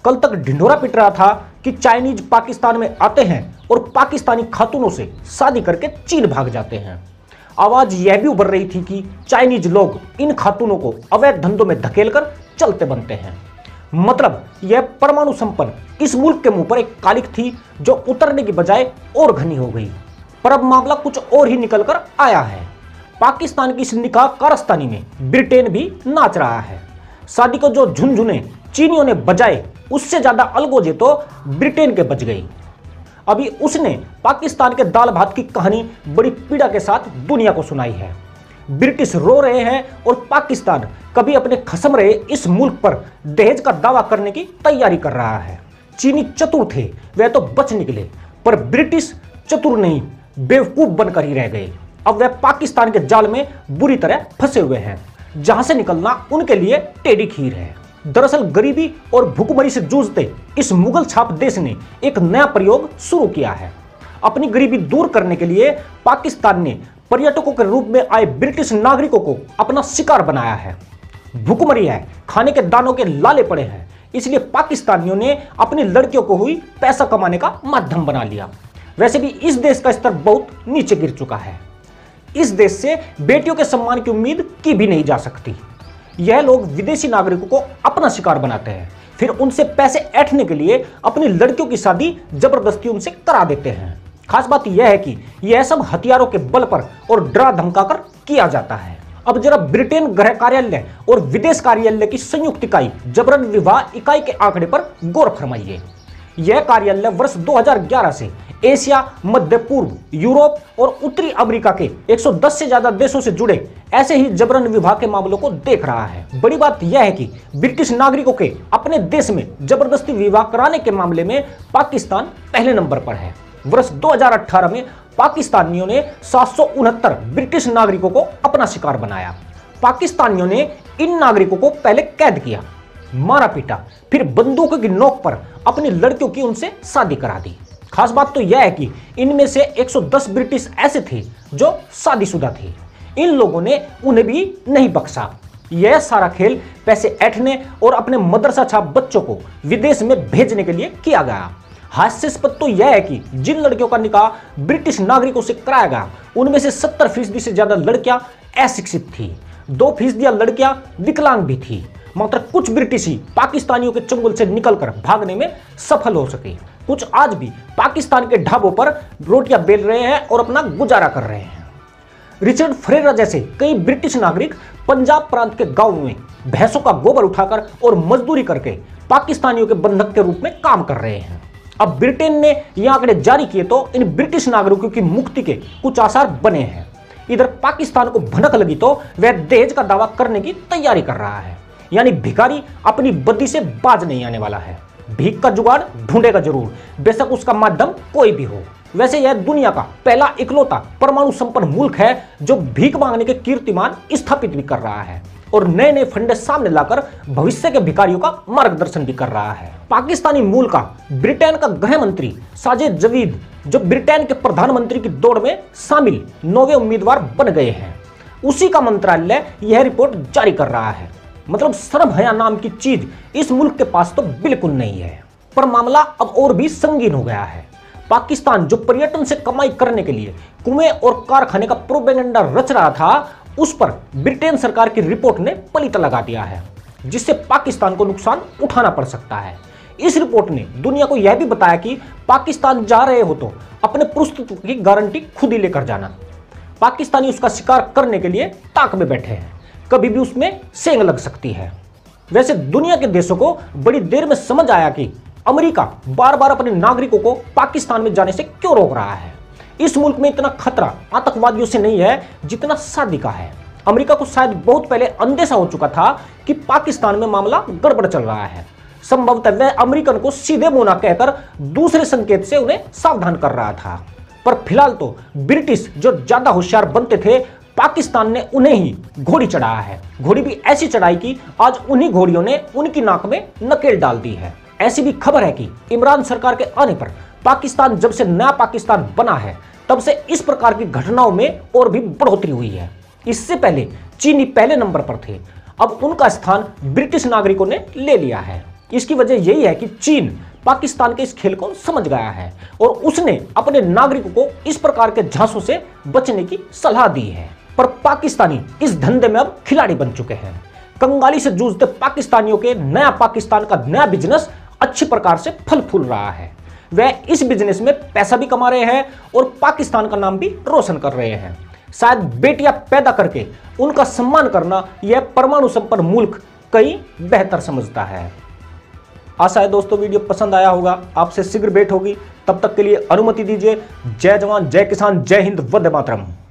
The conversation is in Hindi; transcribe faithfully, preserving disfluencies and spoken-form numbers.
कल तक ढिंढोरा पिट रहा था कि चाइनीज पाकिस्तान में आते हैं और पाकिस्तानी खातूनों से शादी करके चीन भाग जाते हैं। आवाज यह भी उभर रही थी कि चाइनीज लोग इन खातूनों को अवैध धंधों में धकेलकर चलते बनते हैं। मतलब यह परमाणु संपन्न इस मुल्क के मुंह पर एक कालिक थी जो उतरने की बजाय और घनी हो गई। पर अब मामला कुछ और ही निकल कर आया है। पाकिस्तान की इस निकाह कारस्तानी में ब्रिटेन भी नाच रहा है। शादी को जो झुनझुने चीनियों ने बजाए उससे ज्यादा अलगोजे तो ब्रिटेन के बज गई। अभी उसने पाकिस्तान के दाल भात की कहानी बड़ी पीड़ा के साथ दुनिया को सुनाई है। ब्रिटिश रो रहे हैं और पाकिस्तान कभी अपने खसम रहे इस मुल्क पर दहेज का दावा करने की तैयारी कर रहा है। चीनी चतुर थे, वह तो बच निकले, पर ब्रिटिश चतुर नहीं, बेवकूफ बनकर ही रह गए। अब वह पाकिस्तान के जाल में बुरी तरह फंसे हुए हैं, जहां से निकलना उनके लिए टेढ़ी खीर है। दरअसल गरीबी और भुखमरी से जूझते इस मुगल छाप देश ने एक नया प्रयोग शुरू किया है। अपनी गरीबी दूर करने के लिए पाकिस्तान ने पर्यटकों के रूप में आए ब्रिटिश नागरिकों को अपना शिकार बनाया है। भुखमरी है, खाने के दानों के लाले पड़े हैं, इसलिए पाकिस्तानियों ने अपनी लड़कियों को हुई पैसा कमाने का माध्यम बना लिया। वैसे भी इस देश का स्तर बहुत नीचे गिर चुका है। इस देश से बेटियों के सम्मान की उम्मीद की भी नहीं जा सकती। यह लोग विदेशी नागरिकों को अपना शिकार बनाते हैं, फिर उनसे पैसे ऐंठने के लिए अपनी लड़कियों की शादी जबरदस्ती उनसे करा देते हैं। खास बात यह है कि यह सब हथियारों के बल पर और डरा धमकाकर किया जाता है। अब जरा ब्रिटेन गृह कार्यालय और विदेश कार्यालय की संयुक्त इकाई जबरन विवाह इकाई के आंकड़े पर गौर फरमाइए। यह कार्यालय वर्ष दो हज़ार ग्यारह से एशिया, मध्य पूर्व, यूरोप और उत्तरी अमेरिका के एक सौ दस से ज्यादा देशों से जुड़े ऐसे ही जबरन विवाह के मामलों को देख रहा है। बड़ी बात यह है कि ब्रिटिश नागरिकों के अपने देश में जबरदस्ती विवाह कराने के मामले में पाकिस्तान पहले नंबर पर है। वर्ष दो हज़ार अठारह में पाकिस्तानियों ने सात सौ उनहत्तर ब्रिटिश नागरिकों को अपना शिकार बनाया। पाकिस्तानियों ने इन नागरिकों को पहले कैद किया, मारा पीटा, फिर बंदूकों की नोक पर अपनी लड़कियों की उनसे शादी करा दी। खास बात तो यह है कि इनमें से एक सौ दस ब्रिटिश ऐसे थे जो शादीशुदा थे। इन लोगों ने उन्हें भी नहीं बख्शा। यह सारा खेल पैसे ऐंठने और अपने मदरसा छाप बच्चों को विदेश में भेजने के लिए किया गया। हास्यास्पद तो यह है कि जिन लड़कियों का निकाह ब्रिटिश नागरिकों से कराया गया उनमें से सत्तर फीसदी से ज्यादा लड़कियां अशिक्षित थी, दो फीसदी लड़कियां विकलांग भी थी। मात्र कुछ ब्रिटिशी पाकिस्तानियों के चंगुल से निकलकर भागने में सफल हो सके। कुछ आज भी पाकिस्तान के ढाबों पर रोटियां बेल रहे हैं और अपना गुजारा कर रहे हैं। रिचर्ड फ्रेरा जैसे कई ब्रिटिश नागरिक पंजाब प्रांत के गांवों में भैंसों का गोबर उठाकर और मजदूरी करके पाकिस्तानियों के बंधक के रूप में काम कर रहे हैं। अब ब्रिटेन ने ये आंकड़े जारी किए तो इन ब्रिटिश नागरिकों की मुक्ति के कुछ आसार बने हैं। इधर पाकिस्तान को भनक लगी तो वह दहेज का दावा करने की तैयारी कर रहा है। यानी भिखारी अपनी बद्दी से बाज नहीं आने वाला है। भीख का जुगाड़ ढूंढेगा जरूर, बेशक उसका माध्यम कोई भी हो। वैसे यह दुनिया का पहला इकलौता परमाणु संपन्न मुल्क है जो भीख मांगने के कीर्तिमान स्थापित भी कर रहा है और नए नए फंडे सामने लाकर भविष्य के भिखारियों का मार्गदर्शन भी कर रहा है। पाकिस्तानी मूल का ब्रिटेन का गृह मंत्री साजिद जाविद, जो ब्रिटेन के प्रधानमंत्री की दौड़ में शामिल नौवे उम्मीदवार बन गए हैं, उसी का मंत्रालय यह रिपोर्ट जारी कर रहा है। मतलब शर्म हया नाम की चीज इस मुल्क के पास तो बिल्कुल नहीं है। पर मामला अब और भी संगीन हो गया है। पाकिस्तान जो पर्यटन से कमाई करने के लिए कुएं और कारखाने का प्रोपेगेंडा रच रहा था, उस पर ब्रिटेन सरकार की रिपोर्ट ने पलीता लगा दिया है, जिससे पाकिस्तान को नुकसान उठाना पड़ सकता है। इस रिपोर्ट ने दुनिया को यह भी बताया कि पाकिस्तान जा रहे हो तो अपने पुरुषत्व की गारंटी खुद ही लेकर जाना। पाकिस्तानी उसका शिकार करने के लिए ताक में बैठे हैं, कभी भी उसमें सेंग लग सकती है। वैसे दुनिया के देशों को बड़ी देर में समझ आया कि अमेरिका बार बार अपने नागरिकों को पाकिस्तान में जाने से क्यों रोक रहा है। इस मुल्क में इतना खतरा आतंकवादियों से नहीं है जितना शादी का है। अमेरिका को शायद बहुत पहले अंदेशा हो चुका था कि पाकिस्तान में मामला गड़बड़ चल रहा है। संभवतः वह अमेरिकन को सीधे मुंह ना कहकर दूसरे संकेत से उन्हें सावधान कर रहा था। पर फिलहाल तो ब्रिटिश जो ज्यादा होशियार बनते थे, पाकिस्तान ने उन्हें ही घोड़ी चढ़ाया है। घोड़ी भी ऐसी चढ़ाई कि आज उन्हीं घोड़ियों ने उनकी नाक में नकेल डाल दी है। ऐसी भी खबर है कि इमरान सरकार के आने पर पाकिस्तान जब से नया पाकिस्तान बना है तब से इस प्रकार की घटनाओं में और भी बढ़ोतरी हुई है। इससे पहले चीनी पहले नंबर पर थे, अब उनका स्थान ब्रिटिश नागरिकों ने ले लिया है। इसकी वजह यही है कि चीन पाकिस्तान के इस खेल को समझ गया है और उसने अपने नागरिकों को इस प्रकार के झांसों से बचने की सलाह दी है। पर पाकिस्तानी इस धंधे में अब खिलाड़ी बन चुके हैं। कंगाली से जूझते पाकिस्तानियों के नया पाकिस्तान का नया बिजनेस अच्छी प्रकार से फल फूल रहा है। वह इस बिजनेस में पैसा भी कमा रहे हैं और पाकिस्तान का नाम भी रोशन कर रहे हैं। शायद बेटियां पैदा करके उनका सम्मान करना यह परमाणु संपन्न मुल्क कहीं बेहतर समझता है। आशा है दोस्तों वीडियो पसंद आया होगा, आपसे शीघ्र भेंट होगी। तब तक के लिए अनुमति दीजिए। जय जवान, जय किसान, जय हिंद, वंदे मातरम।